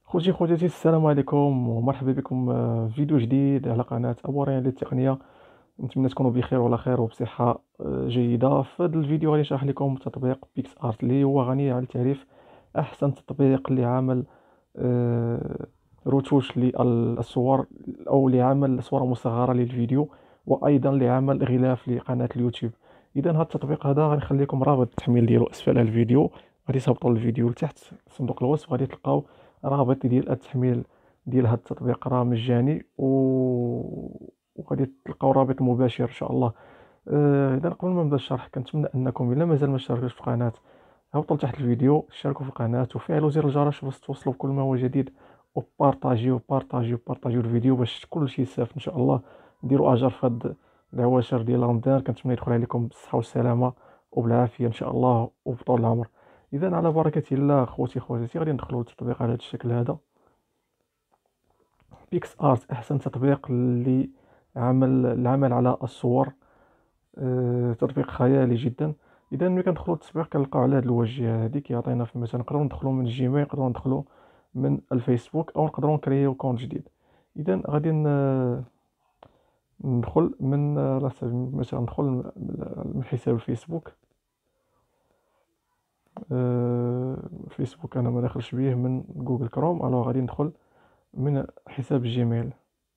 خوتي السلام عليكم ومرحبا بكم في فيديو جديد على قناة أبو ريان للتقنية. نتمنى تكونوا بخير وعلى خير وبصحة جيدة. في هذا الفيديو غادي نشرح لكم تطبيق بيكس ارت اللي هو غني عن التعريف. أحسن تطبيق لعمل آه، رتوش للصور أو لعمل صورة مصغرة للفيديو، وأيضا لعمل غلاف لقناة اليوتيوب. إذا هذا التطبيق هذا غنخلي لكم رابط التحميل ديالو أسفل الفيديو. غادي تهبطوا الفيديو لتحت في صندوق الوصف، غادي تلقاو رابط ديال التحميل ديال هذا التطبيق. راه مجاني وغادي تلقاو رابط مباشر ان شاء الله. اذا قبل ما نبدا الشرح كنتمنى انكم الا مازال ما اشتركتوش في القناه هبطوا لتحت الفيديو، اشتركوا في القناه وفعلوا زر الجرس باش توصلوا بكل ما هو جديد، وبارطاجيو الفيديو باش كل شيء ساف ان شاء الله. ديروا اجر في هاد العواشر ديال رمضان، كنتمنى يدخل عليكم بالصحه والسلامه وبالعافيه ان شاء الله وبطول العمر. اذا على بركه الله خوتي غادي ندخلوا للتطبيق على هذا الشكل هذا. بيكس ارت احسن تطبيق العمل على الصور. تطبيق خيالي جدا. اذا ملي كندخلوا للتطبيق كنلقاو على هذه الواجهه هذه كيعطينا في مثلا نقدروا ندخلوا من الجيميل، نقدروا ندخلوا من الفيسبوك، او نقدروا نكريو كونت جديد. اذا غادي ندخل من على سبيل مثلا ندخل من حساب الفيسبوك. الفيسبوك انا ما داخلش بيه من جوجل كروم، الو غادي ندخل من حساب الجيميل.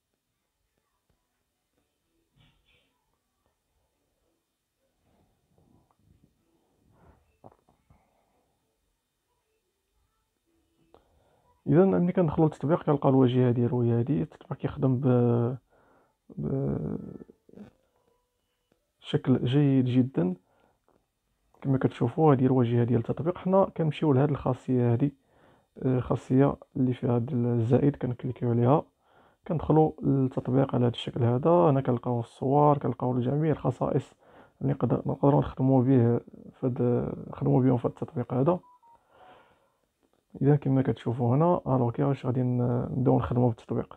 اذا ملي كندخلوا للتطبيق كنلقاو الواجهه ديالو هي هذه. التطبيق كيخدم بشكل جيد جدا. كما كتشوفوا هذه الواجهه ديال التطبيق. حنا كنمشيو لهذه الخاصيه هذه، الخاصيه اللي فيها هذا الزائد، كنكليكيو عليها كندخلوا للتطبيق على هذا الشكل هذا. هنا كنلقاو الصور، كنلقاو جميع الخصائص اللي نقدروا نخدموا به نخدموا بهم في هذا التطبيق هذا. اذا كما كتشوفوا هنا الوغ كيفاش غادي نبداو نخدموا بالتطبيق.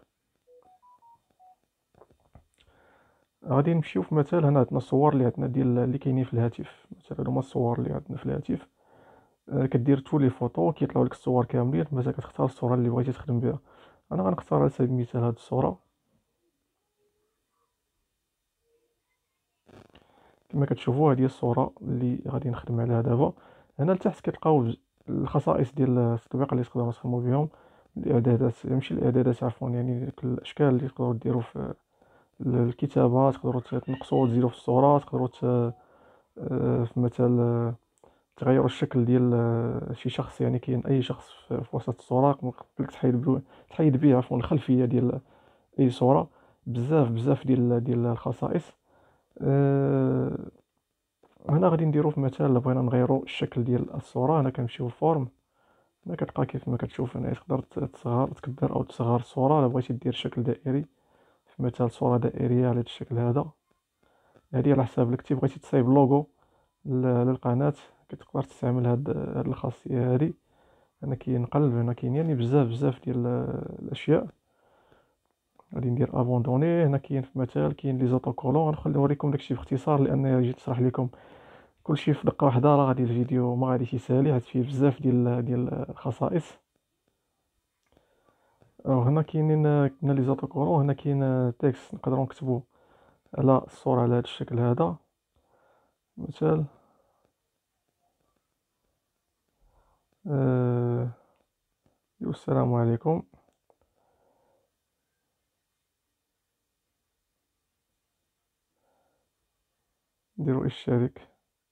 غادي نمشيو في مثال. هنا عندنا الصور اللي عندنا ديال اللي كاينين في الهاتف، مثلا هما الصور اللي عندنا في الهاتف. كدير تولي فوتو كيطلعوا لك الصور كاملين، مثلا كتختار الصوره اللي بغيتي تخدم بها. انا غنختار على سبيل المثال هذه الصوره. كما كتشوفوا هذه هي الصوره اللي غادي نخدم عليها دابا. هنا لتحت كتلقاو الخصائص ديال التطبيق اللي تقدروا تخدموا بهم. الاعدادات، ماشي الاعدادات عفوا، يعني ديك الاشكال اللي تقدروا ديروا في الكتابه. تقدروا تنقصوا وتزيدوا في الصوره. تقدروا في مثال تغيروا الشكل ديال شي شخص، يعني كاين اي شخص في وسط الصوره ممكن تحيد به عفوا الخلفيه ديال اي صوره. بزاف ديال الخصائص. أه هنا غادي نديرو في مثال الا بغينا نغيروا الشكل ديال الصوره. هنا كنمشيو للفورم. هنا كتلقى كيف ما كتشوف هنا تقدر تكبر او تصغر الصوره. الا بغيتي دير شكل دائري، في مثال صوره دائريه على هذا الشكل هذا. هذه على حساب لك. بغيتي تصايب لوغو للقناه كتقدر تستعمل هاد الخاصيه هذه. هنا كاين قلب، هنا كاين يعني بزاف ديال الاشياء. غادي ندير ابوندوني. هنا كاين في مثال كاين لي زوتوكولون. غنخلي نوريكم داكشي باختصار لان جيت نشرح لكم كلشي في دقه واحده راه غادي الفيديو ما غاديش يسالي، حيت فيه بزاف ديال الخصائص. هنا كاينين كنا لي زوتوكولون. هنا كاين تكست نقدروا نكتبوا على الصوره على هذا الشكل هذا. مثال آه السلام عليكم. نديروا اشترك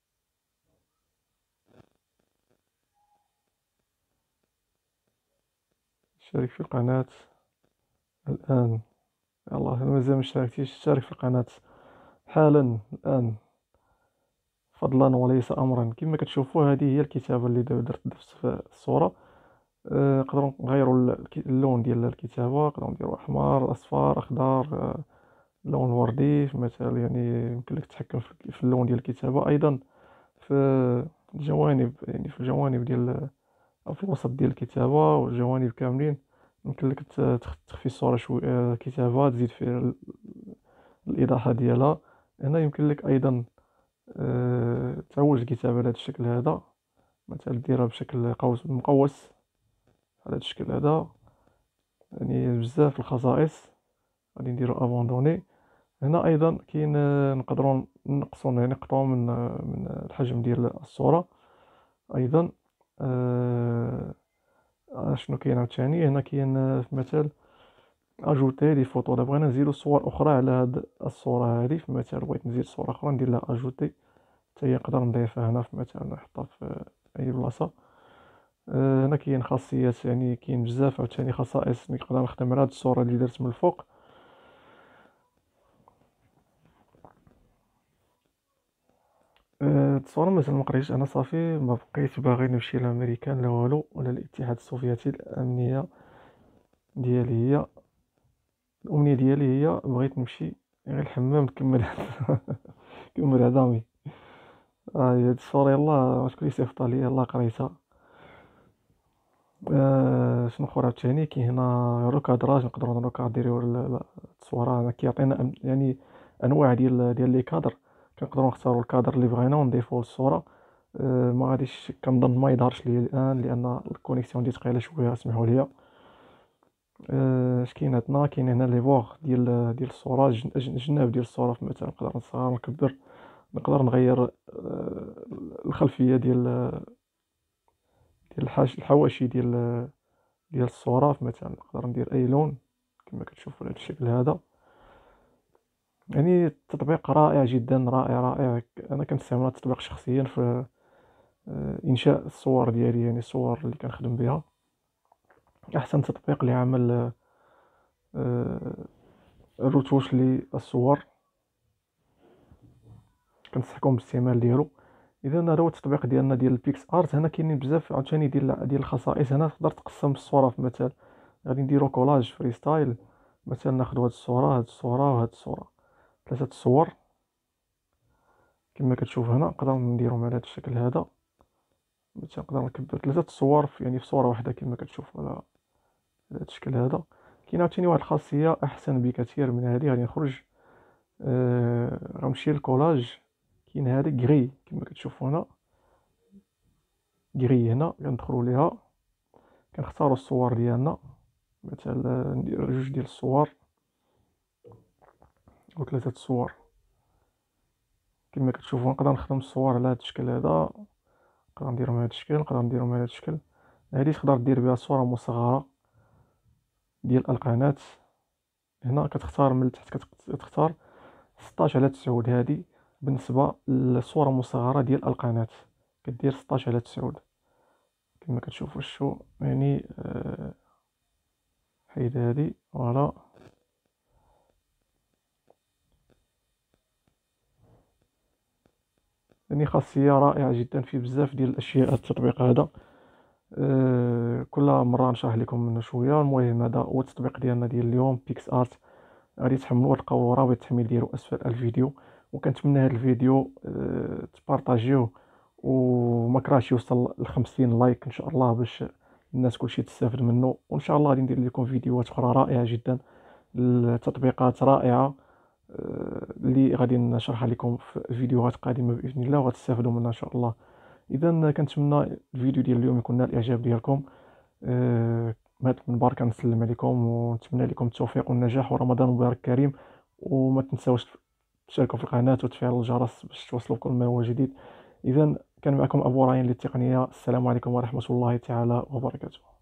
في القناه الان. يلاه مازال ما اشتركتيش، اشترك في القناه حالا الان فضلا وليس امرا. كما كتشوفوا هذه هي الكتابه اللي درت في الصوره. نقدروا نغيروا اللون ديال الكتابه. نقدروا نديروا احمر، اصفر، اخضر، لون وردي مثلا. يعني يمكن لك تتحكم في اللون ديال الكتابه. ايضا في الجوانب، يعني في الجوانب ديال او في الوسط ديال الكتابه والجوانب كاملين يمكن لك تخفي الصوره شويه، كتابه تزيد في الاضاءه ديالها. هنا يمكن لك ايضا تعوج الكتابه على هذا الشكل هذا. مثلا ديرها بشكل قوس مقوس على هذا الشكل هذا. يعني بزاف الخصائص غادي نديرو ابوندوني. هنا ايضا كاين نقدروا نقصوا يعني نقطعوا من الحجم ديال الصوره ايضا. آه، شنو كاين عاوتاني هنا؟ كاين في مثال اجوتي لي فوتو. الا بغينا نزيدو صور اخرى على هاد الصوره هذه، في مثال بغيت نزيد صوره اخرى ندير لها اجوتي حتى هي نقدر نضيفها هنا، في مثال نحطها في اي بلاصه. هنا كاين خاصيات، يعني كاين بزاف عاوتاني خصائص نقدر نخدم على هاد الصوره اللي درت من الفوق. الصوره مثلا ما قريتش انا، صافي ما بقيت باغي نمشي لامريكان لا والو ولا الاتحاد السوفيتي. الامنيه ديالي هي الامنيه ديالي هي بغيت نمشي غير الحمام نكمل نكمل عظامي. هاد الصوره يلاه شكون اللي صيفطها لي؟ يلاه قريتها. شنو اخر عاوتاني؟ كاين هنا الركادراج، نقدروا نكادريو التصويره. هنا كيعطينا يعني انواع ديال لي كادر، كنقدروا نختاروا الكادر اللي بغينا ونضيفوه للصوره. ما غاديش كنظن ما يظهرش لي الان لان الكونيكسيون دي ثقيله شويه، اسمحوا لي. اش كاين عندنا؟ كاين هنا لي بوغ ديال الصوره، الجناب ديال الصوره. في مثلا نقدر نصغر نكبر، نقدر نغير الخلفيه ديال الحواشي ديال الصورة. مثلا نقدر ندير أي لون كما كتشوفوا على هذا الشكل هذا. يعني التطبيق رائع جدا، رائع رائع. أنا كنستعمل هذا التطبيق شخصيا في إنشاء الصور ديالي، يعني الصور اللي كنخدم بها. أحسن تطبيق لعمل الرتوش للصور، كنصحكم بالاستعمال ديالو. إذا هذا هو التطبيق ديالنا ديال البيكس ارت. هنا كاينين بزاف عاوتاني ديال الخصائص. هنا تقدر تقسم الصورة، في مثال غادي نديرو كولاج فري ستايل. مثلا ناخدو هاد الصورة، هاد الصورة، وهاد الصورة، ثلاثة الصور كما كتشوف هنا. نقدر نديرهم على هذا الشكل هذا. مثلا نقدر نكبر ثلاثة الصور يعني في صورة واحدة كما كتشوف على هذا الشكل هذا. كاين عاوتاني واحد الخاصية أحسن بكثير من هذه. غادي نخرج غنمشي للكولاج. كاين هذا كغي كما كتشوفوا هنا، كغي. هنا كندخلوا ليها، كنختاروا الصور ديالنا. مثلا ندير جوج ديال الصور وثلاثة الصور كما كتشوفوا. نقدر نخدم الصور على هذا الشكل هذا، نقدر نديرهم على هذا الشكل، نقدر نديرهم على هذا الشكل. هذه تقدر دير بها صورة مصغرة ديال القناة. هنا كتختار من التحت، كتختار 16 على 9. هذه بالنسبة للصورة المصغرة ديال القناة، كدير 16 على 9 كما كتشوفوا. شو يعني حيد هذه فوالا. يعني خاصية رائعة جدا في بزاف ديال الأشياء التطبيق هذا. كل مرة نشرح لكم منه شوية. المهم هذا هو التطبيق ديالنا ديال اليوم، بيكس ارت. غادي تحملوه، تلقاو رابط التحميل ديالو اسفل الفيديو. وكنتمنى هذا الفيديو تبارطاجيوه وما كرهش يوصل ل 50 لايك ان شاء الله، باش الناس كلشي تستافد منه. وان شاء الله غادي ندير لكم فيديوهات اخرى رائعة جدا، التطبيقات رائعة اللي غادي نشرحها لكم في فيديوهات قادمة بإذن الله، وغتستافدوا منها إن شاء الله. إذا كنتمنى الفيديو ديال اليوم يكون نال الإعجاب ديالكم. بهذا المنبر كنسلم عليكم ونتمنى لكم التوفيق والنجاح ورمضان مبارك كريم. وما تنساوش تشتركوا في القناة وتفعلوا الجرس باش توصلوا كل ما هو جديد. إذا كان معكم أبو راين للتقنية. السلام عليكم ورحمة الله تعالى وبركاته.